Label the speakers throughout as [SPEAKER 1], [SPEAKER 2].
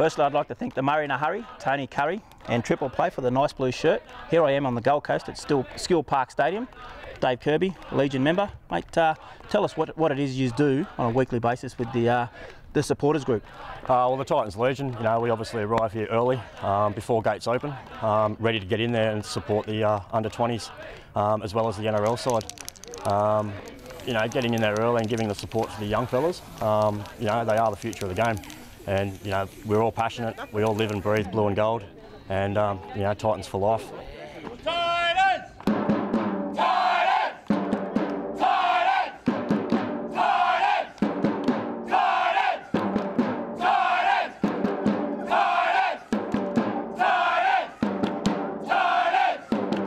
[SPEAKER 1] Firstly, I'd like to thank the Murray in a Hurry, Tony Curry and Triple Play for the nice blue shirt. Here I am on the Gold Coast at Skill Park Stadium. Dave Kirby, Legion member. Mate, tell us what it is you do on a weekly basis with the supporters group.
[SPEAKER 2] Well, the Titans Legion, you know, we obviously arrive here early, before gates open, ready to get in there and support the under-20s as well as the NRL side. You know, getting in there early and giving the support to the young fellas, you know, they are the future of the game. And, you know, we're all passionate, we all live and breathe blue and gold, and, you know, Titans for life.
[SPEAKER 3] Titans! Titans! Titans! Titans! Titans! Titans! Titans! Titans! Titans!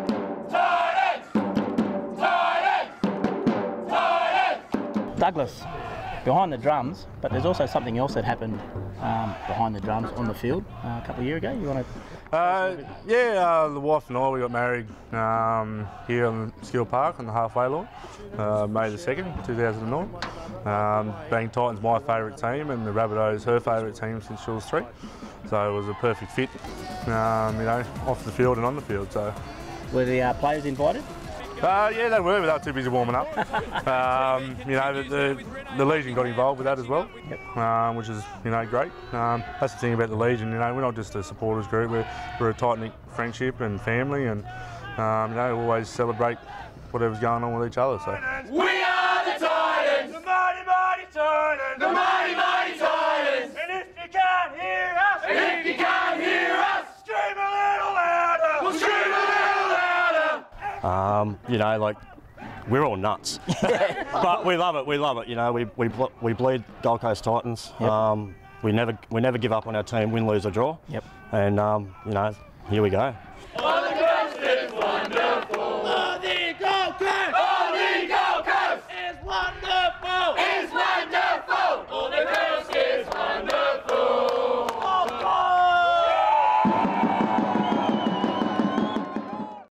[SPEAKER 3] Titans! Titans!
[SPEAKER 1] Douglas, behind the drums, but there's also something else that happened behind the drums on the field a couple of years ago. You want to?
[SPEAKER 4] The wife and I, we got married here on Skill Park on the halfway line, May the 2nd, 2009. Being Titans my favourite team and the Rabbitohs her favourite team since she was 3. So it was a perfect fit, you know, off the field and on the field. So.
[SPEAKER 1] Were the players invited?
[SPEAKER 4] Yeah, they were, but they were too busy warming up. You know, the Legion got involved with that as well, yep. Which is, you know, great. That's the thing about the Legion, you know, we're not just a supporters group, we're a tight-knit friendship and family, and, you know, always celebrate whatever's going on with each other. So.
[SPEAKER 3] We are the Titans! The mighty, mighty Titans! The mighty, mighty Titans! And if you can't hear us, if you can't hear us, scream a little louder! We'll scream a little louder!
[SPEAKER 2] You know, like, we're all nuts, but we love it, you know, we bleed Gold Coast Titans. Yep. We never give up on our team, win, lose or draw.
[SPEAKER 1] Yep.
[SPEAKER 2] And, you know, here we go.